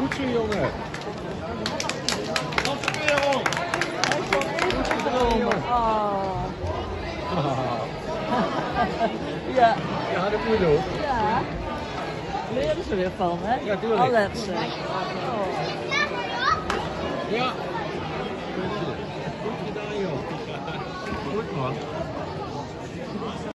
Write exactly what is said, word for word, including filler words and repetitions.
Goed zo, jongen. Afspelen. Goed gedromen. Oh. Ja. Ja, dat moet je doen. Ja. Leren ze weer van, hè? Ja, tuurlijk. Al let ze. Oh. Ja. Goed gedaan, joh. Goed, man.